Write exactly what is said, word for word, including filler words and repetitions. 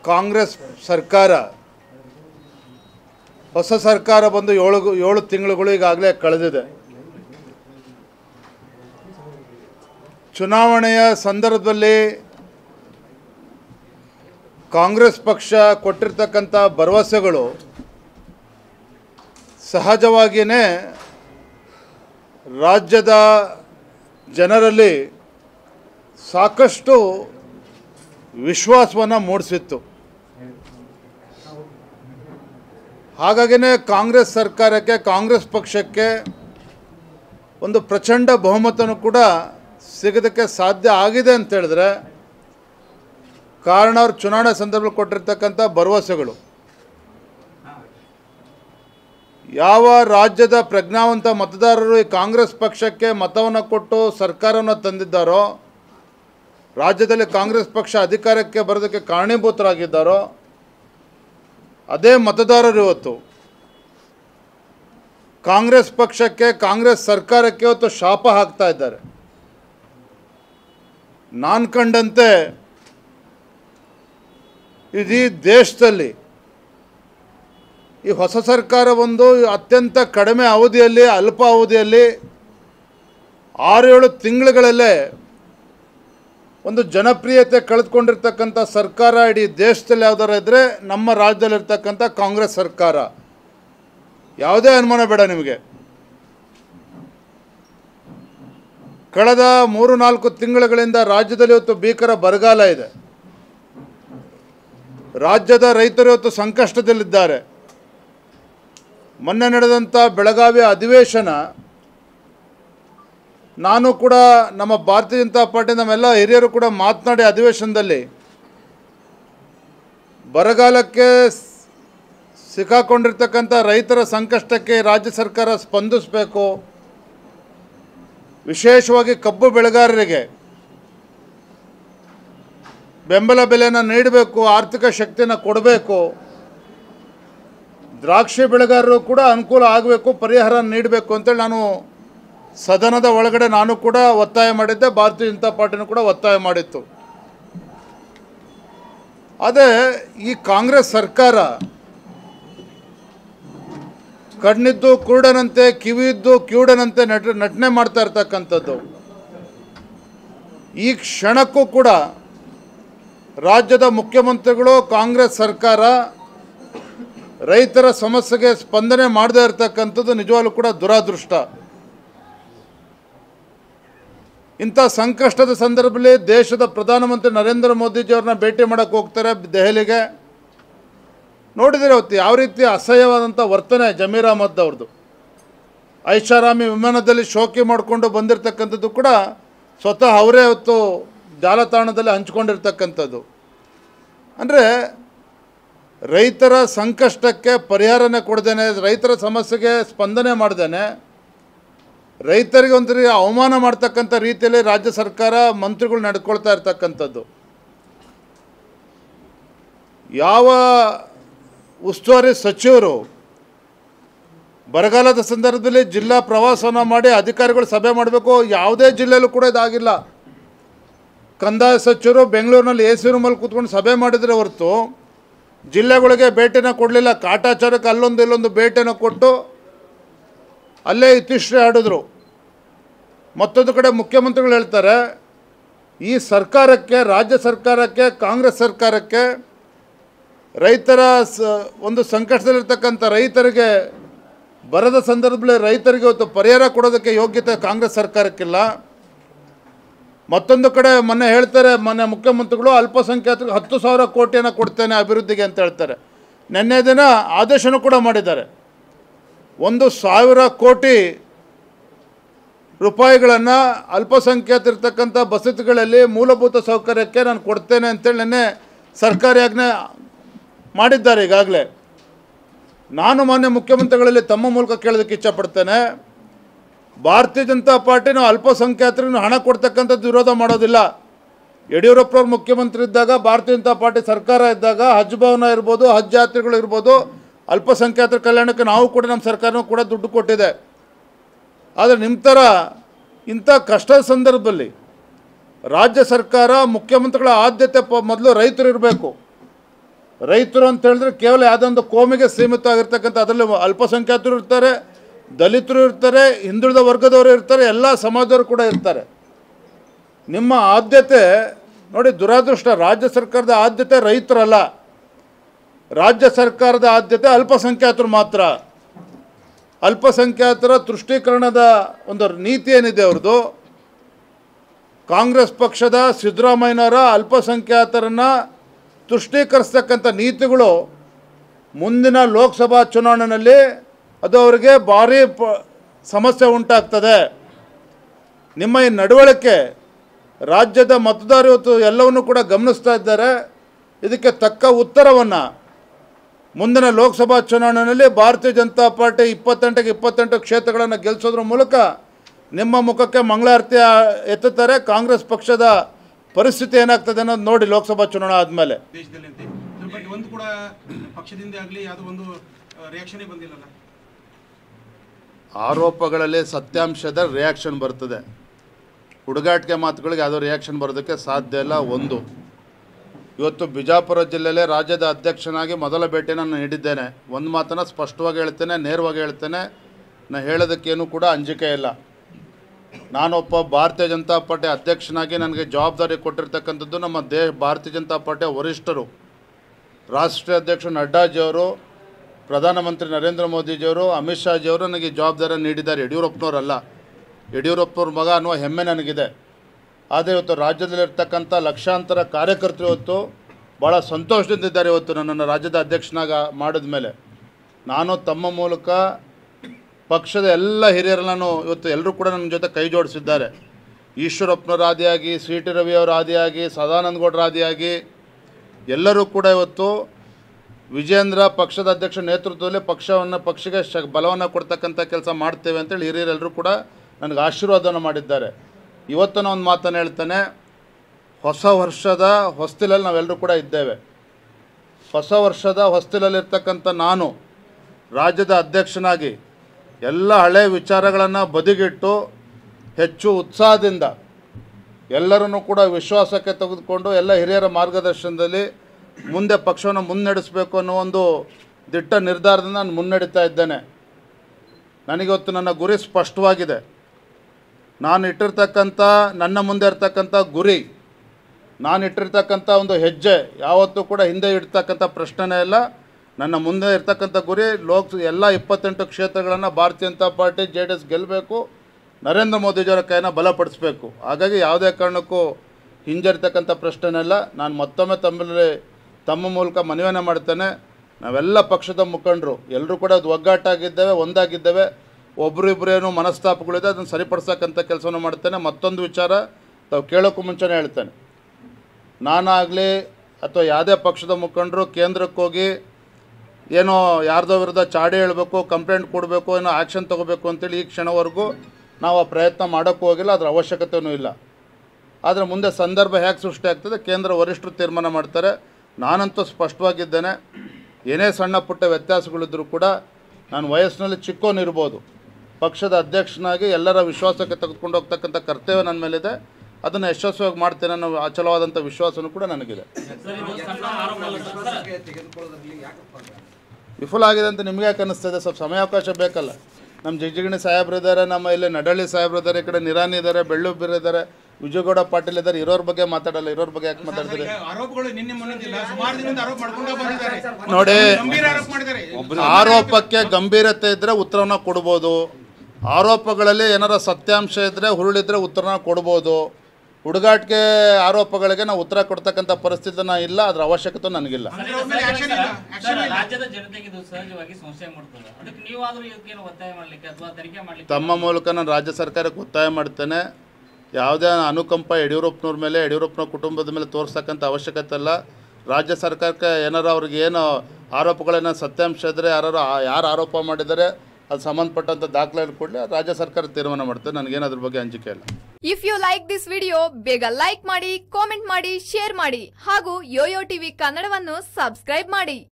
ಕಾಂಗ್ರೆಸ್ ಸರ್ಕಾರ ಹೊಸ ಸರ್ಕಾರ ಬಂದು ಏಳು ಏಳು ತಿಂಗಳುಗಳು ಈಗಾಗಲೇ ಕಳೆದಿದೆ. ಚುನಾವಣೆಯ ಸಂದರ್ಭದಲ್ಲಿ ಕಾಂಗ್ರೆಸ್ ಪಕ್ಷ ಕೊಟ್ಟಿರ್ತಕ್ಕಂಥ ಭರವಸೆಗಳು ಸಹಜವಾಗಿಯೇ ರಾಜ್ಯದ ಜನರಲ್ಲಿ ಸಾಕಷ್ಟು ವಿಶ್ವಾಸವನ್ನು ಮೂಡಿಸಿತ್ತು. ಹಾಗಾಗಿನೇ ಕಾಂಗ್ರೆಸ್ ಸರ್ಕಾರಕ್ಕೆ, ಕಾಂಗ್ರೆಸ್ ಪಕ್ಷಕ್ಕೆ ಒಂದು ಪ್ರಚಂಡ ಬಹುಮತನೂ ಕೂಡ ಸಿಗೋದಕ್ಕೆ ಸಾಧ್ಯ ಆಗಿದೆ ಅಂತ ಹೇಳಿದ್ರೆ ಕಾರಣ ಅವರು ಚುನಾವಣೆ ಸಂದರ್ಭದಲ್ಲಿ ಕೊಟ್ಟಿರ್ತಕ್ಕಂಥ ಭರವಸೆಗಳು. ಯಾವ ರಾಜ್ಯದ ಪ್ರಜ್ಞಾವಂತ ಮತದಾರರು ಈ ಕಾಂಗ್ರೆಸ್ ಪಕ್ಷಕ್ಕೆ ಮತವನ್ನು ಕೊಟ್ಟು ಸರ್ಕಾರವನ್ನು ತಂದಿದ್ದಾರೋ, ರಾಜ್ಯದಲ್ಲಿ ಕಾಂಗ್ರೆಸ್ ಪಕ್ಷ ಅಧಿಕಾರಕ್ಕೆ ಬರೋದಕ್ಕೆ ಕಾರಣೀಭೂತರಾಗಿದ್ದಾರೋ ಅದೇ ಮತದಾರರು ಇವತ್ತು ಕಾಂಗ್ರೆಸ್ ಪಕ್ಷಕ್ಕೆ, ಕಾಂಗ್ರೆಸ್ ಸರ್ಕಾರಕ್ಕೆ ಇವತ್ತು ಶಾಪ ಹಾಕ್ತಾ ಇದ್ದಾರೆ. ನಾನು ಕಂಡಂತೆ ಇಡೀ ದೇಶದಲ್ಲಿ ಈ ಹೊಸ ಸರ್ಕಾರ ಒಂದು ಅತ್ಯಂತ ಕಡಿಮೆ ಅವಧಿಯಲ್ಲಿ, ಅಲ್ಪ ಅವಧಿಯಲ್ಲಿ ಆರು ಏಳು ತಿಂಗಳುಗಳಲ್ಲೇ ಒಂದು ಜನಪ್ರಿಯತೆ ಕಳೆದುಕೊಂಡಿರ್ತಕ್ಕಂಥ ಸರ್ಕಾರ ಇಡೀ ದೇಶದಲ್ಲಿ ಯಾವುದಾರು ಇದ್ದರೆ ನಮ್ಮ ರಾಜ್ಯದಲ್ಲಿರ್ತಕ್ಕಂಥ ಕಾಂಗ್ರೆಸ್ ಸರ್ಕಾರ. ಯಾವುದೇ ಅನುಮಾನ ಬೇಡ ನಿಮಗೆ. ಕಳೆದ ಮೂರು ನಾಲ್ಕು ತಿಂಗಳುಗಳಿಂದ ರಾಜ್ಯದಲ್ಲಿ ಇವತ್ತು ಭೀಕರ ಬರಗಾಲ ಇದೆ. ರಾಜ್ಯದ ರೈತರು ಇವತ್ತು ಸಂಕಷ್ಟದಲ್ಲಿದ್ದಾರೆ. ಮೊನ್ನೆ ನಡೆದಂಥ ಬೆಳಗಾವಿ ಅಧಿವೇಶನ, ನಾನು ಕೂಡ ನಮ್ಮ ಭಾರತೀಯ ಜನತಾ ಪಾರ್ಟಿ ನಮ್ಮೆಲ್ಲ ಹಿರಿಯರು ಕೂಡ ಮಾತನಾಡಿ ಅಧಿವೇಶನದಲ್ಲಿ ಬರಗಾಲಕ್ಕೆ ಸಿಕ್ಕಾಕೊಂಡಿರ್ತಕ್ಕಂಥ ರೈತರ ಸಂಕಷ್ಟಕ್ಕೆ ರಾಜ್ಯ ಸರ್ಕಾರ ಸ್ಪಂದಿಸಬೇಕು, ವಿಶೇಷವಾಗಿ ಕಬ್ಬು ಬೆಳೆಗಾರರಿಗೆ ಬೆಂಬಲ ಬೆಲೆಯನ್ನು ನೀಡಬೇಕು, ಆರ್ಥಿಕ ಶಕ್ತಿಯನ್ನು ಕೊಡಬೇಕು, ದ್ರಾಕ್ಷಿ ಬೆಳೆಗಾರರು ಕೂಡ ಅನುಕೂಲ ಆಗಬೇಕು, ಪರಿಹಾರ ನೀಡಬೇಕು ಅಂತೇಳಿ ನಾನು ಸದನದ ಒಳಗಡೆ ನಾನು ಕೂಡ ಒತ್ತಾಯ ಮಾಡಿದ್ದೆ, ಭಾರತೀಯ ಜನತಾ ಪಾರ್ಟಿನೂ ಕೂಡ ಒತ್ತಾಯ ಮಾಡಿತ್ತು. ಅದೇ ಈ ಕಾಂಗ್ರೆಸ್ ಸರ್ಕಾರ ಕಣ್ಣಿದ್ದು ಕುರುಡನಂತೆ, ಕಿವಿಯಿದ್ದು ಕಿವುಡನಂತೆ ನಟ ನಟನೆ ಮಾಡ್ತಾ ಇರ್ತಕ್ಕಂಥದ್ದು. ಈ ಕ್ಷಣಕ್ಕೂ ಕೂಡ ರಾಜ್ಯದ ಮುಖ್ಯಮಂತ್ರಿಗಳು, ಕಾಂಗ್ರೆಸ್ ಸರ್ಕಾರ ರೈತರ ಸಮಸ್ಯೆಗೆ ಸ್ಪಂದನೆ ಮಾಡದೇ ಇರತಕ್ಕಂಥದ್ದು ನಿಜವಾಗ್ಲೂ ಕೂಡ ದುರಾದೃಷ್ಟ. ಇಂಥ ಸಂಕಷ್ಟದ ಸಂದರ್ಭದಲ್ಲಿ ದೇಶದ ಪ್ರಧಾನಮಂತ್ರಿ ನರೇಂದ್ರ ಮೋದಿಜಿಯವ್ರನ್ನ ಭೇಟಿ ಮಾಡೋಕ್ಕೆ ಹೋಗ್ತಾರೆ ದೆಹಲಿಗೆ. ನೋಡಿದರೆ ಅವತ್ತು ಯಾವ ರೀತಿ ಅಸಹ್ಯವಾದಂಥ ವರ್ತನೆ ಜಮೀರ್ ಅಹಮದ್ ಅವ್ರದ್ದು. ಐಷಾರಾಮಿ ವಿಮಾನದಲ್ಲಿ ಶೋಕಿ ಮಾಡಿಕೊಂಡು ಬಂದಿರತಕ್ಕಂಥದ್ದು ಕೂಡ ಸ್ವತಃ ಅವರೇ ಅವತ್ತು ಜಾಲತಾಣದಲ್ಲಿ ಹಂಚ್ಕೊಂಡಿರ್ತಕ್ಕಂಥದ್ದು. ಅಂದರೆ ರೈತರ ಸಂಕಷ್ಟಕ್ಕೆ ಪರಿಹಾರನೇ ಕೊಡ್ದೇನೆ, ರೈತರ ಸಮಸ್ಯೆಗೆ ಸ್ಪಂದನೆ ಮಾಡ್ದೇನೆ, ರೈತರಿಗೆ ಒಂದು ರೀತಿ ಅವಮಾನ ಮಾಡ್ತಕ್ಕಂಥ ರೀತಿಯಲ್ಲಿ ರಾಜ್ಯ ಸರ್ಕಾರ ಮಂತ್ರಿಗಳು ನಡ್ಕೊಳ್ತಾ ಇರ್ತಕ್ಕಂಥದ್ದು. ಯಾವ ಉಸ್ತುವಾರಿ ಸಚಿವರು ಬರಗಾಲದ ಸಂದರ್ಭದಲ್ಲಿ ಜಿಲ್ಲಾ ಪ್ರವಾಸನ ಮಾಡಿ ಅಧಿಕಾರಿಗಳು ಸಭೆ ಮಾಡಬೇಕು, ಯಾವುದೇ ಜಿಲ್ಲೆಯಲ್ಲೂ ಕೂಡ ಇದಾಗಿಲ್ಲ. ಕಂದಾಯ ಸಚಿವರು ಬೆಂಗಳೂರಿನಲ್ಲಿ ಎ ಸಿ ರೂಮಲ್ಲಿ ಕೂತ್ಕೊಂಡು ಸಭೆ ಮಾಡಿದರೆ ಹೊರತು ಜಿಲ್ಲೆಗಳಿಗೆ ಭೇಟಿನ ಕೊಡಲಿಲ್ಲ. ಕಾಟಾಚಾರಕ್ಕೆ ಅಲ್ಲೊಂದು ಇಲ್ಲೊಂದು ಭೇಟಿನ ಕೊಟ್ಟು ಅಲ್ಲೇ ಇತಿಶ್ರೀ ಆಡಿದ್ರು. ಮತ್ತೊಂದು ಕಡೆ ಮುಖ್ಯಮಂತ್ರಿಗಳು ಹೇಳ್ತಾರೆ, ಈ ಸರ್ಕಾರಕ್ಕೆ, ರಾಜ್ಯ ಸರ್ಕಾರಕ್ಕೆ, ಕಾಂಗ್ರೆಸ್ ಸರ್ಕಾರಕ್ಕೆ ರೈತರ ಸ ಒಂದು ಸಂಕಷ್ಟದಲ್ಲಿರ್ತಕ್ಕಂಥ ರೈತರಿಗೆ ಬರದ ಸಂದರ್ಭದಲ್ಲಿ ರೈತರಿಗೆ ಇವತ್ತು ಪರಿಹಾರ ಕೊಡೋದಕ್ಕೆ ಯೋಗ್ಯತೆ ಕಾಂಗ್ರೆಸ್ ಸರ್ಕಾರಕ್ಕಿಲ್ಲ. ಮತ್ತೊಂದು ಕಡೆ ಮೊನ್ನೆ ಹೇಳ್ತಾರೆ, ಮೊನ್ನೆ ಮುಖ್ಯಮಂತ್ರಿಗಳು ಅಲ್ಪಸಂಖ್ಯಾತರಿಗೆ ಹತ್ತು ಸಾವಿರ ಕೋಟಿಯನ್ನು ಕೊಡ್ತೇನೆ ಅಭಿವೃದ್ಧಿಗೆ ಅಂತ ಹೇಳ್ತಾರೆ. ನಿನ್ನೆ ದಿನ ಆದೇಶನೂ ಕೂಡ ಮಾಡಿದ್ದಾರೆ. ಒಂದು ಸಾವಿರ ಕೋಟಿ ರೂಪಾಯಿಗಳನ್ನು ಅಲ್ಪಸಂಖ್ಯಾತರಿರ್ತಕ್ಕಂಥ ಬಸತಿಗಳಲ್ಲಿ ಮೂಲಭೂತ ಸೌಕರ್ಯಕ್ಕೆ ನಾನು ಕೊಡ್ತೇನೆ ಅಂತೇಳಿ ನಿನ್ನೆ ಸರ್ಕಾರಿ ಆಜ್ಞೆ ಮಾಡಿದ್ದಾರೆ. ಈಗಾಗಲೇ ನಾನು ಮಾನ್ಯ ಮುಖ್ಯಮಂತ್ರಿಗಳಲ್ಲಿ ತಮ್ಮ ಮೂಲಕ ಕೇಳೋದಕ್ಕೆ ಇಚ್ಛಪಡ್ತೇನೆ, ಭಾರತೀಯ ಜನತಾ ಪಾರ್ಟಿ ನಾವು ಅಲ್ಪಸಂಖ್ಯಾತರಿಗೆ ಹಣ ಕೊಡ್ತಕ್ಕಂಥದ್ದು ವಿರೋಧ ಮಾಡೋದಿಲ್ಲ. ಯಡಿಯೂರಪ್ಪನವ್ರು ಮುಖ್ಯಮಂತ್ರಿ ಇದ್ದಾಗ, ಭಾರತೀಯ ಜನತಾ ಪಾರ್ಟಿ ಸರ್ಕಾರ ಇದ್ದಾಗ ಹಜ್ ಭವನ ಇರ್ಬೋದು, ಹಜ್ ಯಾತ್ರಿಗಳು ಇರ್ಬೋದು, ಅಲ್ಪಸಂಖ್ಯಾತರ ಕಲ್ಯಾಣಕ್ಕೆ ನಾವು ಕೂಡ ನಮ್ಮ ಸರ್ಕಾರನೂ ಕೂಡ ದುಡ್ಡು ಕೊಟ್ಟಿದೆ. ಆದರೆ ನಿಮ್ಮ ಥರ ಇಂಥ ಕಷ್ಟದ ಸಂದರ್ಭದಲ್ಲಿ ರಾಜ್ಯ ಸರ್ಕಾರ, ಮುಖ್ಯಮಂತ್ರಿಗಳ ಆದ್ಯತೆ ಪ ಮೊದಲು ರೈತರು ಇರಬೇಕು. ರೈತರು ಅಂತ ಹೇಳಿದ್ರೆ ಕೇವಲ ಯಾವುದೊಂದು ಕೋಮಿಗೆ ಸೀಮಿತ ಆಗಿರ್ತಕ್ಕಂಥ, ಅದರಲ್ಲಿ ಅಲ್ಪಸಂಖ್ಯಾತರು ಇರ್ತಾರೆ, ದಲಿತರು ಇರ್ತಾರೆ, ಹಿಂದುಳಿದ ವರ್ಗದವರು ಇರ್ತಾರೆ, ಎಲ್ಲ ಸಮಾಜದವರು ಕೂಡ ಇರ್ತಾರೆ. ನಿಮ್ಮ ಆದ್ಯತೆ ನೋಡಿ, ದುರಾದೃಷ್ಟ, ರಾಜ್ಯ ಸರ್ಕಾರದ ಆದ್ಯತೆ ರೈತರಲ್ಲ, ರಾಜ್ಯ ಸರ್ಕಾರದ ಆದ್ಯತೆ ಅಲ್ಪಸಂಖ್ಯಾತರು ಮಾತ್ರ. ಅಲ್ಪಸಂಖ್ಯಾತರ ತುಷ್ಟೀಕರಣದ ಒಂದು ನೀತಿ ಏನಿದೆ ಅವ್ರದ್ದು, ಕಾಂಗ್ರೆಸ್ ಪಕ್ಷದ ಸಿದ್ದರಾಮಯ್ಯನವರ ಅಲ್ಪಸಂಖ್ಯಾತರನ್ನು ತುಷ್ಟೀಕರಿಸ್ತಕ್ಕಂಥ ನೀತಿಗಳು ಮುಂದಿನ ಲೋಕಸಭಾ ಚುನಾವಣೆಯಲ್ಲಿ ಅದು ಅವರಿಗೆ ಭಾರಿ ಪ ಸಮಸ್ಯೆ ಉಂಟಾಗ್ತದೆ. ನಿಮ್ಮ ಈ ನಡವಳಿಕೆ ರಾಜ್ಯದ ಮತದಾರರು ಇವತ್ತು ಎಲ್ಲವನ್ನೂ ಕೂಡ ಗಮನಿಸ್ತಾ ಇದ್ದಾರೆ. ಇದಕ್ಕೆ ತಕ್ಕ ಉತ್ತರವನ್ನು ಮುಂದಿನ ಲೋಕಸಭಾ ಚುನಾವಣೆಯಲ್ಲಿ ಭಾರತೀಯ ಜನತಾ ಪಾರ್ಟಿ ಇಪ್ಪತ್ತೆಂಟಕ್ಕೆ ಇಪ್ಪತ್ತೆಂಟು ಕ್ಷೇತ್ರಗಳನ್ನು ಗೆಲ್ಲಿಸೋದ್ರ ಮೂಲಕ ನಿಮ್ಮ ಮುಖಕ್ಕೆ ಮಂಗಳಾರತಿ ಎತ್ತುತ್ತಾರೆ. ಕಾಂಗ್ರೆಸ್ ಪಕ್ಷದ ಪರಿಸ್ಥಿತಿ ಏನಾಗ್ತದೆ ಅನ್ನೋದು ನೋಡಿ ಲೋಕಸಭಾ ಚುನಾವಣೆ ಆದಮೇಲೆ. ಒಂದು ಕೂಡ ಪಕ್ಷದಿಂದ ಆಗಲಿ ಯಾವುದೋ ಒಂದು ರಿಯಾಕ್ಷನ್ ಬಂದಿಲ್ಲ. ಆರೋಪಗಳಲ್ಲಿ ಸತ್ಯಾಂಶದ ರಿಯಾಕ್ಷನ್ ಬರ್ತದೆ, ಹುಡುಗಾಟಿಕೆ ಮಾತುಗಳಿಗೆ ಯಾವುದೋ ರಿಯಾಕ್ಷನ್ ಬರೋದಕ್ಕೆ ಸಾಧ್ಯ ಇಲ್ಲ. ಒಂದು, ಇವತ್ತು ಬಿಜಾಪುರ ಜಿಲ್ಲೆಯಲ್ಲೇ ರಾಜ್ಯದ ಅಧ್ಯಕ್ಷನಾಗಿ ಮೊದಲ ಭೇಟಿ ನಾನು ನೀಡಿದ್ದೇನೆ. ಒಂದು ಮಾತನ್ನು ಸ್ಪಷ್ಟವಾಗಿ ಹೇಳ್ತೇನೆ, ನೇರವಾಗಿ ಹೇಳ್ತೇನೆ, ನಾನು ಹೇಳೋದಕ್ಕೇನು ಕೂಡ ಅಂಜಿಕೆ ಇಲ್ಲ. ನಾನೊಬ್ಬ ಭಾರತೀಯ ಜನತಾ ಪಾರ್ಟಿ ಅಧ್ಯಕ್ಷನಾಗಿ ನನಗೆ ಜವಾಬ್ದಾರಿ ಕೊಟ್ಟಿರ್ತಕ್ಕಂಥದ್ದು ನಮ್ಮ ದೇ ಭಾರತೀಯ ಜನತಾ ಪಾರ್ಟಿಯ ವರಿಷ್ಠರು, ರಾಷ್ಟ್ರೀಯ ಅಧ್ಯಕ್ಷ ನಡ್ಡಾಜಿಯವರು, ಪ್ರಧಾನಮಂತ್ರಿ ನರೇಂದ್ರ ಮೋದಿಜಿಯವರು, ಅಮಿತ್ ಶಾಜಿಯವರು ನನಗೆ ಜವಾಬ್ದಾರಿ ನೀಡಿದ್ದಾರೆ. ಯಡಿಯೂರಪ್ಪನವರಲ್ಲ, ಯಡಿಯೂರಪ್ಪನವ್ರ ಮಗ ಅನ್ನುವ ಹೆಮ್ಮೆ ನನಗಿದೆ. ಆದರೆ ಇವತ್ತು ರಾಜ್ಯದಲ್ಲಿರ್ತಕ್ಕಂಥ ಲಕ್ಷಾಂತರ ಕಾರ್ಯಕರ್ತರು ಇವತ್ತು ಭಾಳ ಸಂತೋಷದಿಂದಿದ್ದಾರೆ. ಇವತ್ತು ನನ್ನನ್ನು ರಾಜ್ಯದ ಅಧ್ಯಕ್ಷನಾಗ ಮಾಡಿದ ಮೇಲೆ ನಾನು ತಮ್ಮ ಮೂಲಕ ಪಕ್ಷದ ಎಲ್ಲ ಹಿರಿಯರನ್ನು ಇವತ್ತು ಎಲ್ಲರೂ ಕೂಡ ನನ್ನ ಜೊತೆ ಕೈ ಜೋಡಿಸಿದ್ದಾರೆ. ಈಶ್ವರಪ್ಪನವರ ಆದಿಯಾಗಿ, ಸಿ ಟಿ ರವಿಯವರ ಆದಿಯಾಗಿ, ಸದಾನಂದ ಗೌಡರ ಆದಿಯಾಗಿ ಎಲ್ಲರೂ ಕೂಡ ಇವತ್ತು ವಿಜೇಂದ್ರ ಪಕ್ಷದ ಅಧ್ಯಕ್ಷ ನೇತೃತ್ವದಲ್ಲಿ ಪಕ್ಷವನ್ನು ಪಕ್ಷಕ್ಕೆ ಶ ಬಲವನ್ನು ಕೊಡ್ತಕ್ಕಂಥ ಕೆಲಸ ಮಾಡ್ತೇವೆ ಅಂತೇಳಿ ಹಿರಿಯರೆಲ್ಲರೂ ಕೂಡ ನನಗೆ ಆಶೀರ್ವಾದವನ್ನು ಮಾಡಿದ್ದಾರೆ. ಇವತ್ತಿನ ಒಂದು ಮಾತನ್ನು ಹೇಳ್ತಾನೆ, ಹೊಸ ವರ್ಷದ ಹೊಸ್ತಿಲಲ್ಲಿ ನಾವೆಲ್ಲರೂ ಕೂಡ ಇದ್ದೇವೆ. ಹೊಸ ವರ್ಷದ ಹೊಸ್ತಿಲಲ್ಲಿರ್ತಕ್ಕಂಥ ನಾನು ರಾಜ್ಯದ ಅಧ್ಯಕ್ಷನಾಗಿ ಎಲ್ಲ ಹಳೆಯ ವಿಚಾರಗಳನ್ನು ಬದಿಗಿಟ್ಟು ಹೆಚ್ಚು ಉತ್ಸಾಹದಿಂದ ಎಲ್ಲರನ್ನೂ ಕೂಡ ವಿಶ್ವಾಸಕ್ಕೆ ತೆಗೆದುಕೊಂಡು ಎಲ್ಲ ಹಿರಿಯರ ಮಾರ್ಗದರ್ಶನದಲ್ಲಿ ಮುಂದೆ ಪಕ್ಷವನ್ನು ಮುನ್ನಡೆಸಬೇಕು ಅನ್ನೋ ಒಂದು ದಿಟ್ಟ ನಿರ್ಧಾರದಿಂದ ನಾನು ಮುನ್ನಡೀತಾ ಇದ್ದೇನೆ. ನನಗಿವತ್ತು ನನ್ನ ಗುರಿ ಸ್ಪಷ್ಟವಾಗಿದೆ. ನಾನು ಇಟ್ಟಿರ್ತಕ್ಕಂಥ ನನ್ನ ಮುಂದೆ ಇರ್ತಕ್ಕಂಥ ಗುರಿ, ನಾನು ಇಟ್ಟಿರ್ತಕ್ಕಂಥ ಒಂದು ಹೆಜ್ಜೆ ಯಾವತ್ತೂ ಕೂಡ ಹಿಂದೆ ಇಡ್ತಕ್ಕಂಥ ಪ್ರಶ್ನೆನೇ ಇಲ್ಲ. ನನ್ನ ಮುಂದೆ ಇರ್ತಕ್ಕಂಥ ಗುರಿ ಲೋಕ ಎಲ್ಲ ಇಪ್ಪತ್ತೆಂಟು ಕ್ಷೇತ್ರಗಳನ್ನು Bharatiya Janata party J D S ಗೆಲ್ಲಬೇಕು, ನರೇಂದ್ರ ಮೋದಿಜಿಯವರ ಕೈನ ಬಲಪಡಿಸಬೇಕು. ಹಾಗಾಗಿ ಯಾವುದೇ ಕಾರಣಕ್ಕೂ ಹಿಂಜರಿತಕ್ಕಂಥ ಪ್ರಶ್ನೆನೇ ಇಲ್ಲ. ನಾನು ಮತ್ತೊಮ್ಮೆ ತಮ್ಮಲ್ಲಿ ತಮ್ಮ ಮೂಲಕ ಮನವಿಯನ್ನು ಮಾಡ್ತೇನೆ, ನಾವೆಲ್ಲ ಪಕ್ಷದ ಮುಖಂಡರು ಎಲ್ಲರೂ ಕೂಡ ಅದು ಒಗ್ಗಟ್ಟಾಗಿದ್ದೇವೆ, ಒಂದಾಗಿದ್ದೇವೆ. ಒಬ್ಬರು ಇಬ್ಬರೇನು ಮನಸ್ತಾಪಗಳಿದೆ, ಅದನ್ನು ಸರಿಪಡಿಸೋಕ್ಕಂಥ ಕೆಲಸವನ್ನು ಮಾಡ್ತೇನೆ. ಮತ್ತೊಂದು ವಿಚಾರ ತಾವು ಕೇಳೋಕ್ಕೂ ಮುಂಚೆನೇ ಹೇಳ್ತೇನೆ, ನಾನಾಗಲಿ ಅಥವಾ ಯಾವುದೇ ಪಕ್ಷದ ಮುಖಂಡರು ಕೇಂದ್ರಕ್ಕೆ ಹೋಗಿ ಏನೋ ಯಾರ್ದೋ ವಿರುದ್ಧ ಚಾಡಿ ಹೇಳಬೇಕು, ಕಂಪ್ಲೇಂಟ್ ಕೊಡಬೇಕು, ಏನೋ ಆ್ಯಕ್ಷನ್ ತೊಗೋಬೇಕು ಅಂತೇಳಿ ಈ ಕ್ಷಣವರೆಗೂ ನಾವು ಆ ಪ್ರಯತ್ನ ಮಾಡೋಕ್ಕೂ ಹೋಗಿಲ್ಲ, ಅದರ ಅವಶ್ಯಕತೆಯೂ ಇಲ್ಲ. ಆದರೆ ಮುಂದೆ ಸಂದರ್ಭ ಹೇಗೆ ಸೃಷ್ಟಿ ಆಗ್ತದೆ ಕೇಂದ್ರ ವರಿಷ್ಠರು ತೀರ್ಮಾನ ಮಾಡ್ತಾರೆ. ನಾನಂತೂ ಸ್ಪಷ್ಟವಾಗಿದ್ದೇನೆ, ಏನೇ ಸಣ್ಣ ಪುಟ್ಟ ವ್ಯತ್ಯಾಸಗಳಿದ್ದರೂ ಕೂಡ ನಾನು ವಯಸ್ಸಿನಲ್ಲಿ ಚಿಕ್ಕೋನಿರ್ಬೋದು, ಪಕ್ಷದ ಅಧ್ಯಕ್ಷನಾಗಿ ಎಲ್ಲರ ವಿಶ್ವಾಸಕ್ಕೆ ತೆಗೆದುಕೊಂಡು ಹೋಗ್ತಕ್ಕಂಥ ಕರ್ತವ್ಯ ನನ್ನ ಮೇಲಿದೆ. ಅದನ್ನು ಯಶಸ್ವಿಯಾಗಿ ಮಾಡ್ತೇನೆ ಅನ್ನೋ ಅಚಲವಾದಂಥ ವಿಶ್ವಾಸನೂ ಕೂಡ ನನಗಿದೆ. ವಿಫಲ ಆಗಿದೆ ಅಂತ ನಿಮಗೆ ಯಾಕೆ ಅನ್ನಿಸ್ತದೆ? ಸ್ವಲ್ಪ ಸಮಯಾವಕಾಶ ಬೇಕಲ್ಲ. ನಮ್ಮ ಜಿಗಜಿಗಣಿ ಸಾಹೇಬ್ರು ಇದ್ದಾರೆ, ನಮ್ಮ ಇಲ್ಲಿ ನಡಳ್ಳಿ ಸಾಹೇಬ್ರು ಇದ್ದಾರೆ, ಈ ಕಡೆ ನಿರಾನಿ ಇದ್ದಾರೆ, ಬೆಳ್ಳುಬ್ಬಿರು ಇದ್ದಾರೆ, ವಿಜಯಗೌಡ ಪಾಟೀಲ್ ಇದ್ದಾರೆ. ಇರೋರ ಬಗ್ಗೆ ಮಾತಾಡಲ್ಲ, ಇರೋರ ಬಗ್ಗೆ ಯಾಕೆ ಮಾತಾಡ್ತಾರೆ? ನೋಡಿ, ಆರೋಪಕ್ಕೆ ಗಂಭೀರತೆ ಇದ್ದರೆ ಉತ್ತರವನ್ನು ಕೊಡ್ಬೋದು, ಆರೋಪಗಳಲ್ಲಿ ಏನಾರ ಸತ್ಯಾಂಶ ಇದ್ದರೆ ಹುರುಳಿದ್ರೆ ಉತ್ತರನ ಕೊಡ್ಬೋದು. ಹುಡುಗಾಟಿಕೆ ಆರೋಪಗಳಿಗೆ ನಾವು ಉತ್ತರ ಕೊಡ್ತಕ್ಕಂಥ ಪರಿಸ್ಥಿತಿ ಇಲ್ಲ, ಅದರ ಅವಶ್ಯಕತೆ ನನಗಿಲ್ಲ. ತಮ್ಮ ಮೂಲಕ ನಾನು ರಾಜ್ಯ ಸರ್ಕಾರಕ್ಕೆ ಒತ್ತಾಯ ಮಾಡ್ತೇನೆ, ಯಾವುದೇ ಅನುಕಂಪ ಯಡಿಯೂರಪ್ಪನವ್ರ ಮೇಲೆ, ಯಡಿಯೂರಪ್ಪನ ಕುಟುಂಬದ ಮೇಲೆ ತೋರಿಸ್ತಕ್ಕಂಥ ಅವಶ್ಯಕತೆ ಇಲ್ಲ. ರಾಜ್ಯ ಸರ್ಕಾರಕ್ಕೆ ಏನಾರು ಅವ್ರಿಗೆ ಏನು ಆರೋಪಗಳೇನೋ ಸತ್ಯಾಂಶ ಇದ್ದರೆ, ಯಾರು ಯಾರು ಆರೋಪ ಮಾಡಿದರೆ ಅದು ಸಂಬಂಧಪಟ್ಟಂಥ ದಾಖಲೆ ಕೊಡಲಿ, ರಾಜ್ಯ ಸರ್ಕಾರ ತೀರ್ಮಾನ ಮಾಡ್ತಾರೆ. ನನಗೇನು ಅದ್ರ ಬಗ್ಗೆ ಅಂಜಿಕೆ ಇಲ್ಲ. If you like this video ಬೇಗ ಲೈಕ್ ಮಾಡಿ, ಕಾಮೆಂಟ್ ಮಾಡಿ, ಶೇರ್ ಮಾಡಿ ಹಾಗೂ ಯೋಯೋ ಟಿವಿ ಕನ್ನಡವನ್ನು ಸಬ್ಸ್ಕ್ರೈಬ್ ಮಾಡಿ.